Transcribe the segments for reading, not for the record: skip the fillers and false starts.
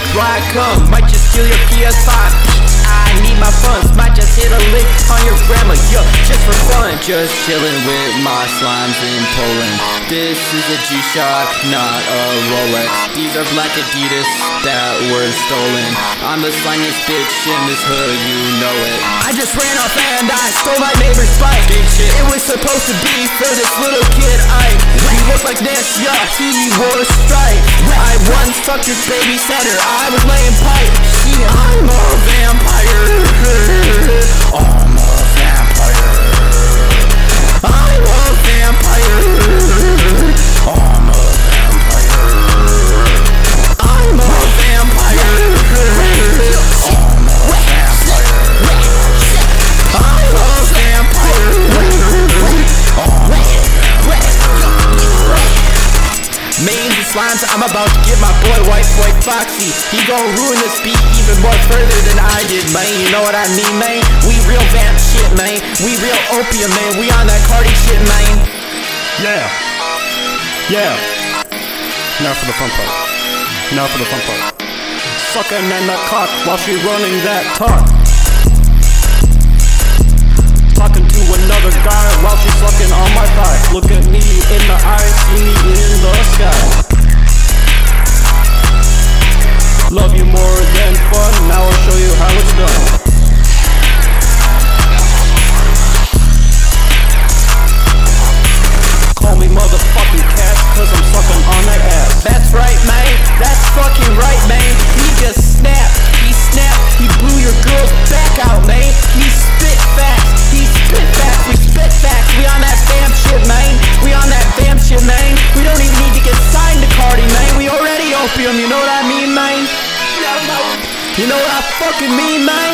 that's why I come. Might just steal your PS5. I need my funds. Might just hit a lick on your grandma, yo, just for fun. Just chillin' with my slimes in Poland. This is a G-Shock, not a Rolex. These are black Adidas that were stolen. I'm the slimiest bitch in this hood, you know it. I just ran off and I stole my neighbor's bike. Big shit. It was supposed to be for this little kid Ike. He looked like this, yeah, he wore a stripe. I once fucked his babysitter, I was laying pipe. I'm a vampire. I'm a vampire. I'm a vampire. I'm a vampire. I'm a vampire. I'm a vampire. I'm a vampire. Mains and slimes, I'm about to get my boy whiteboi foXZ. He gon' ruin this beat even more further than I did, man. You know what I mean, man? We real vamp shit, man. We real opium, man. We on that carti shit, man. Yeah. Yeah. Now for the fun part. Now for the fun part. Sucking in that cock while she running that talk. Talking to another guy while she's sucking on my thigh. Look at me in the eye, see me in the sky. Love you more than fun, now I'll show you how it's done. Call me motherfucking cat, cause I'm sucking on that ass. That's right, man. That's fucking right, man. He just snapped. He snapped. He blew your girl's back out, man. He spit fast. He spit fast. We spit fast. We on that vamp shit, man. We on that vamp shit, man. We don't even need to get signed to carti, man. We already opium. You know what I mean, man? You know what I fucking mean, man?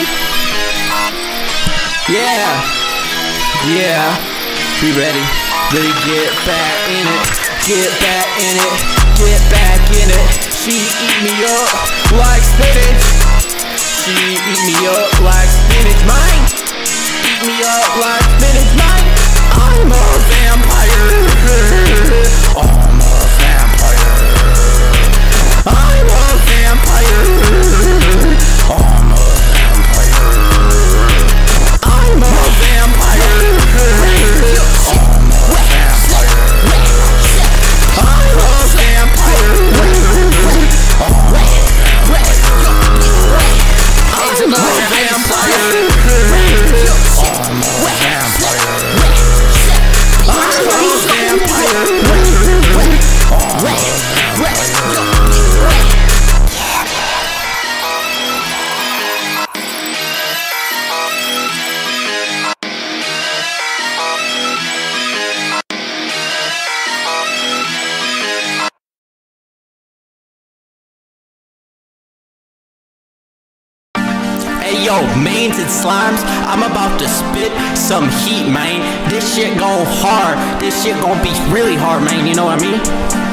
Yeah. Yeah. We ready. Ready, get back in it. Get back in it. Get back in it. She eat me up like spinach. She eat me up like spinach, mine. Eat me up like spinach, mine. I'm a vampire. I'm a vampire. I'm a vampire. I'm a vampire. I'm a vampire. Hey yo, mains and slimes, I'm about to spit some heat, man. This shit go hard. This shit gon' be really hard, man. You know what I mean?